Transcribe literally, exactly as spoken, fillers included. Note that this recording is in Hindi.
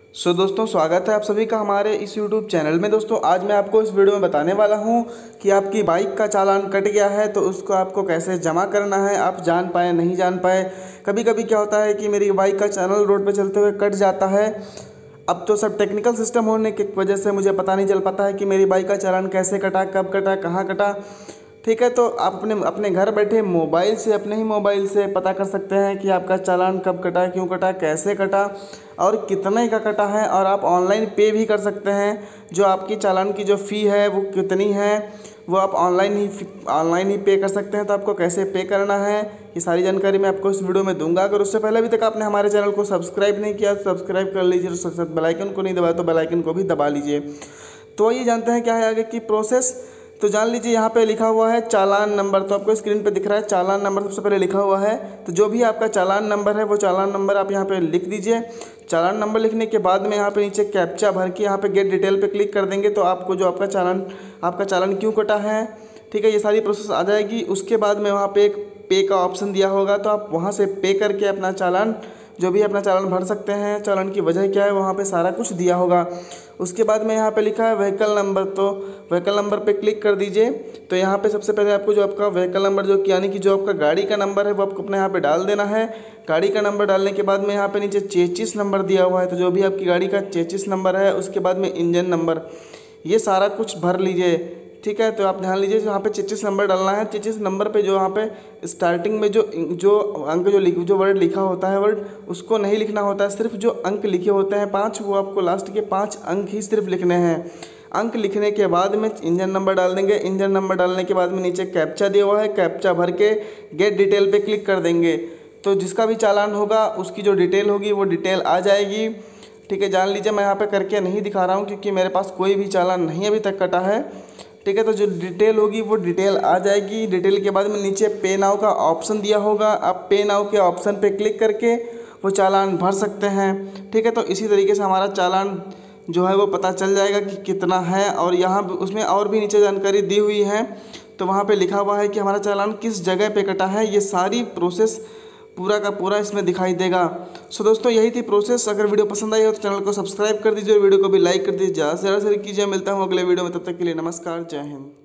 सो so, दोस्तों स्वागत है आप सभी का हमारे इस यूट्यूब चैनल में। दोस्तों आज मैं आपको इस वीडियो में बताने वाला हूं कि आपकी बाइक का चालान कट गया है तो उसको आपको कैसे जमा करना है। आप जान पाए नहीं जान पाए, कभी कभी क्या होता है कि मेरी बाइक का चालान रोड पे चलते हुए कट जाता है। अब तो सब टेक्निकल सिस्टम होने की वजह से मुझे पता नहीं चल पाता है कि मेरी बाइक का चालान कैसे कटा, कब कटा, कहाँ कटा। ठीक है, तो आप अपने अपने घर बैठे मोबाइल से अपने ही मोबाइल से पता कर सकते हैं कि आपका चालान कब कटा, क्यों कटा, कैसे कटा और कितने का कटा है। और आप ऑनलाइन पे भी कर सकते हैं। जो आपकी चालान की जो फ़ी है वो कितनी है वो आप ऑनलाइन ही ऑनलाइन ही पे कर सकते हैं। तो आपको कैसे पे करना है ये सारी जानकारी मैं आपको इस वीडियो में दूंगा। अगर उससे पहले अभी तक आपने हमारे चैनल को सब्सक्राइब नहीं किया तो सब्सक्राइब कर लीजिए, साथ साथ बेल आइकन को नहीं दबाया तो बेल आइकन को भी दबा लीजिए। तो ये जानते हैं क्या है आगे की प्रोसेस। तो जान लीजिए, यहाँ पे लिखा हुआ है चालान नंबर, तो आपको स्क्रीन पे दिख रहा है चालान नंबर सबसे पहले लिखा हुआ है। तो जो भी आपका चालान नंबर है वो चालान नंबर आप यहाँ पे लिख दीजिए। चालान नंबर लिखने के बाद में यहाँ पे नीचे कैप्चा भर के यहाँ पे गेट डिटेल पे क्लिक कर देंगे तो आपको जो आपका चालान आपका चालान क्यों कटा है, ठीक है, ये सारी प्रोसेस आ जाएगी। उसके बाद में वहाँ पे एक पे का ऑप्शन दिया होगा तो आप वहाँ से पे करके अपना चालान जो भी अपना चालान भर सकते हैं। चालान की वजह क्या है वहाँ पे सारा कुछ दिया होगा। उसके बाद में यहाँ पे लिखा है व्हीकल नंबर, तो व्हीकल नंबर पे क्लिक कर दीजिए। तो यहाँ पे सबसे पहले आपको जो आपका व्हीकल नंबर जो कि यानी कि जो आपका गाड़ी का नंबर है वो आपको अपने यहाँ पे डाल देना है। गाड़ी का नंबर डालने के बाद में यहाँ पे नीचे चेचिस नंबर दिया हुआ है, तो जो भी आपकी गाड़ी का चेचिस नंबर है उसके बाद में इंजन नंबर, ये सारा कुछ भर लीजिए। ठीक है, तो आप ध्यान लीजिए यहाँ पे चेचिस नंबर डालना है। चेचिस नंबर पे जो यहाँ पे स्टार्टिंग में जो जो अंक जो लिख जो वर्ड लिखा होता है वर्ड उसको नहीं लिखना होता है। सिर्फ जो अंक लिखे होते हैं पाँच, वो आपको लास्ट के पाँच अंक ही सिर्फ लिखने हैं। अंक लिखने के बाद में इंजन नंबर डाल देंगे। इंजन नंबर डालने के बाद में नीचे कैप्चा दिया हुआ है, कैप्चा भर के गेट डिटेल पे क्लिक कर देंगे। तो जिसका भी चालान होगा उसकी जो डिटेल होगी वो डिटेल आ जाएगी। ठीक है, जान लीजिए मैं यहाँ पे करके नहीं दिखा रहा हूँ क्योंकि मेरे पास कोई भी चालान नहीं अभी तक कटा है। ठीक है, तो जो डिटेल होगी वो डिटेल आ जाएगी। डिटेल के बाद में नीचे पे नाउ का ऑप्शन दिया होगा, आप पे नाउ के ऑप्शन पे क्लिक करके वो चालान भर सकते हैं। ठीक है, तो इसी तरीके से हमारा चालान जो है वो पता चल जाएगा कि कितना है। और यहाँ उसमें और भी नीचे जानकारी दी हुई है, तो वहाँ पे लिखा हुआ है कि हमारा चालान किस जगह पे कटा है। ये सारी प्रोसेस पूरा का पूरा इसमें दिखाई देगा। सो दोस्तों यही थी प्रोसेस। अगर वीडियो पसंद आई हो तो चैनल को सब्सक्राइब कर दीजिए और वीडियो को भी लाइक कर दीजिए। ज़्यादा से ज़्यादा शेयर कीजिए। मिलता हूँ अगले वीडियो में, तब तक के लिए नमस्कार, जय हिंद।